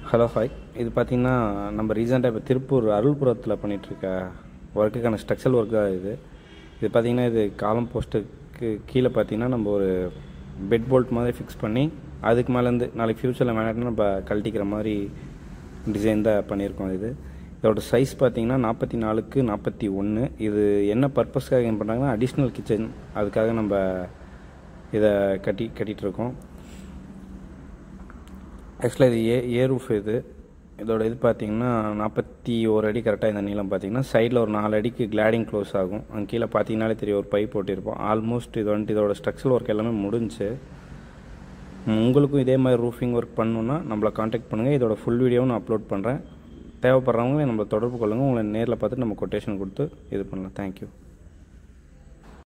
Hello hi. இது பார்த்திங்கன்னா நம்ம ரீசெண்டாக இப்போ திருப்பூர் அருள்புரத்தில் பண்ணிகிட்ருக்க ஒர்க்குக்கான ஸ்ட்ரக்சரல் ஒர்க் தான் இது. பார்த்திங்கன்னா இது காலம் போஸ்ட்டுக்கு கீழே பார்த்திங்கன்னா நம்ம ஒரு பெட் போல்ட் மாதிரி ஃபிக்ஸ் பண்ணி அதுக்கு மேலேருந்து நாளைக்கு ஃப்யூச்சரில் வேணாட்டினா நம்ம கழட்டிக்கிற மாதிரி டிசைன் தான் பண்ணியிருக்கோம். இதோட சைஸ் பார்த்திங்கன்னா 44x41. இது என்ன பர்பஸ்க்காக என்ன பண்ணுறாங்கன்னா அடிஷ்னல் கிச்சன், அதுக்காக நம்ம இதை கட்டிகிட்ருக்கோம். ஆக்சுவலாக இது ஏ ரூஃப். இதோட பார்த்திங்கன்னா 41 அடி கரெக்டாக. இந்த நீளம் பார்த்திங்கன்னா சைடில் ஒரு 4 அடிக்கு கிளாடிங் க்ளோஸ் ஆகும். அங்கே கீழே பார்த்திங்கனாலே தெரியும் ஒரு பைப் போட்டிருப்போம். ஆல்மோஸ்ட் இதோட ஸ்ட்ரக்சரல் ஒர்க் எல்லாமே முடிஞ்சு. உங்களுக்கும் இதே மாதிரி ரூஃபிங் ஒர்க் பண்ணணுன்னா நம்மளை காண்டாக்ட் பண்ணுங்கள். இதோட ஃபுல் வீடியோவும் நான் அப்லோட் பண்ணுறேன். தேவைப்படுறவங்களே நம்மளை தொடர்பு கொள்ளுங்கள். உங்களை நேரில் பார்த்துட்டு நம்ம கொட்டேஷன் கொடுத்து இது பண்ணலாம். தேங்க்யூ.